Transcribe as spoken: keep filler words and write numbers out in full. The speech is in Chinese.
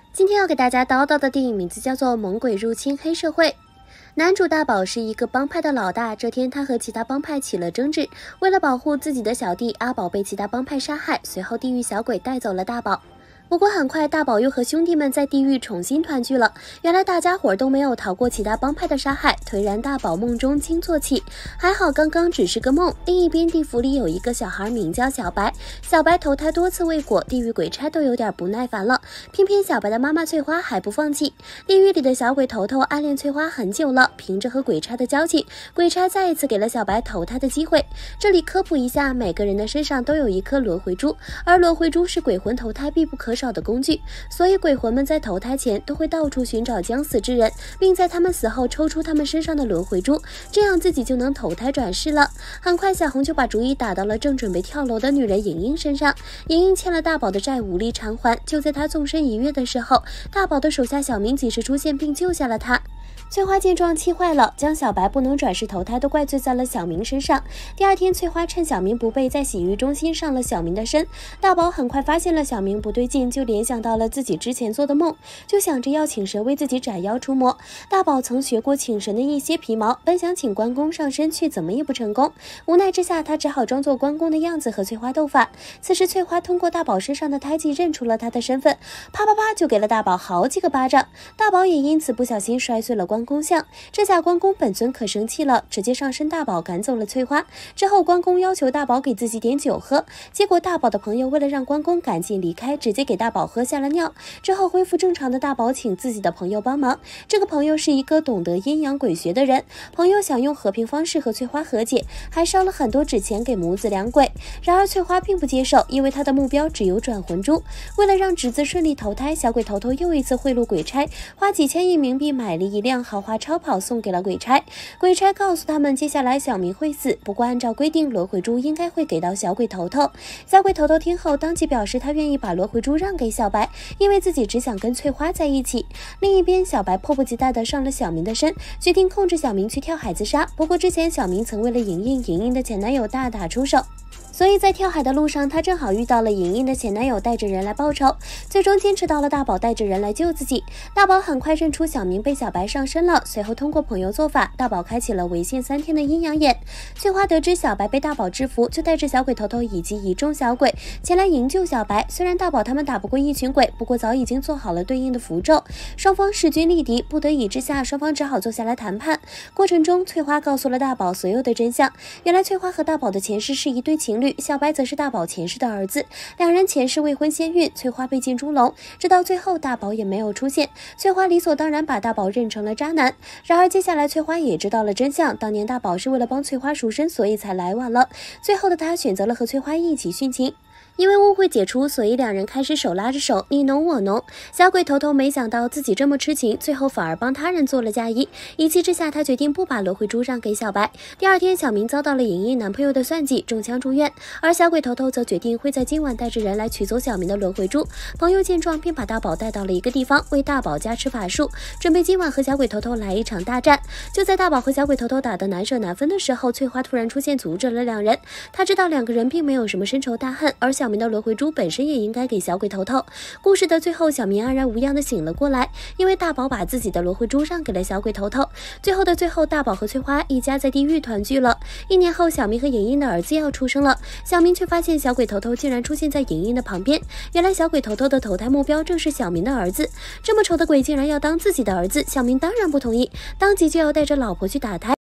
今天要给大家叨叨的电影名字叫做《猛鬼入侵黑社会》。男主大宝是一个帮派的老大，这天他和其他帮派起了争执，为了保护自己的小弟阿宝被其他帮派杀害，随后地狱小鬼带走了大宝。不过很快，大宝又和兄弟们在地狱重新团聚了。原来大家伙都没有逃过其他帮派的杀害，颓然大宝梦中惊坐起，还好刚刚只是个梦。另一边，地府里有一个小孩名叫小白，小白投胎多次未果，地狱鬼差都有点不耐烦了，偏偏小白的妈妈翠花还不放弃。地狱里的小鬼头头暗恋翠花很久了，凭着和鬼差的交情，鬼差再一次给了小白投胎的机会。这里科普一下，每个人的身上都有一颗轮回珠，而轮回珠是鬼魂投胎必不可少的工具，所以鬼魂们在投胎前都会到处寻找将死之人，并在他们死后抽出他们身上的轮回珠，这样自己就能投胎转世了。很快小红就把主意打到了正准备跳楼的女人莹莹身上。莹莹欠了大宝的债无力偿还，就在她纵身一跃的时候，大宝的手下小明及时出现并救下了她。翠花见状气坏了，将小白不能转世投胎都怪罪在了小明身上。第二天，翠花趁小明不备，在洗浴中心上了小明的身。大宝很快发现了小明不对劲，就联想到了自己之前做的梦，就想着要请神为自己斩妖除魔。大宝曾学过请神的一些皮毛，本想请关公上身，却怎么也不成功。无奈之下，他只好装作关公的样子和翠花斗法。此时翠花通过大宝身上的胎记认出了他的身份，啪啪啪就给了大宝好几个巴掌。大宝也因此不小心摔碎了关公像。这下关公本尊可生气了，直接上身大宝赶走了翠花。之后关公要求大宝给自己点酒喝，结果大宝的朋友为了让关公赶紧离开，直接给大宝喝下了尿。之后恢复正常的大宝请自己的朋友帮忙，这个朋友是一个懂得阴阳鬼学的人，朋友想用和平方式和翠花和解，还烧了很多纸钱给母子两鬼。然而翠花并不接受，因为她的目标只有转魂珠。为了让侄子顺利投胎，小鬼头头又一次贿赂鬼差，花几千亿冥币买了一辆豪华超跑送给了鬼差。鬼差告诉他们，接下来小明会死，不过按照规定轮回珠应该会给到小鬼头头。小鬼头头听后当即表示他愿意把轮回珠让给小白，因为自己只想跟翠花在一起。另一边，小白迫不及待地上了小明的身，决定控制小明去跳海自杀。不过之前小明曾为了莹莹莹莹的前男友大打出手，所以在跳海的路上，他正好遇到了莹莹的前男友带着人来报仇，最终坚持到了大宝带着人来救自己。大宝很快认出小明被小白上身了，随后通过朋友做法，大宝开启了为限三天的阴阳眼。翠花得知小白被大宝制服，就带着小鬼头头以及一众小鬼前来营救小白。虽然大宝他们打不过一群鬼，不过早已经做好了对应的符咒，双方势均力敌，不得已之下，双方只好坐下来谈判。过程中，翠花告诉了大宝所有的真相，原来翠花和大宝的前世是一对情侣，小白则是大宝前世的儿子，两人前世未婚先孕，翠花被进猪笼，直到最后大宝也没有出现，翠花理所当然把大宝认成了渣男。然而接下来翠花也知道了真相，当年大宝是为了帮翠花赎身，所以才来晚了。最后的他选择了和翠花一起殉情。因为误会解除，所以两人开始手拉着手，你侬我侬。小鬼头头没想到自己这么痴情，最后反而帮他人做了嫁衣。一气之下，他决定不把轮回珠让给小白。第二天，小明遭到了莹莹男朋友的算计，中枪住院，而小鬼头头则决定会在今晚带着人来取走小明的轮回珠。朋友见状，便把大宝带到了一个地方，为大宝加持法术，准备今晚和小鬼头头来一场大战。就在大宝和小鬼头头打得难舍难分的时候，翠花突然出现，阻止了两人。他知道两个人并没有什么深仇大恨，而小明的轮回珠本身也应该给小鬼头头。故事的最后，小明安然无恙的醒了过来，因为大宝把自己的轮回珠让给了小鬼头头。最后的最后，大宝和翠花一家在地狱团聚了。一年后，小明和莹莹的儿子要出生了，小明却发现小鬼头头竟然出现在莹莹的旁边。原来小鬼头头的投胎目标正是小明的儿子，这么丑的鬼竟然要当自己的儿子，小明当然不同意，当即就要带着老婆去打胎。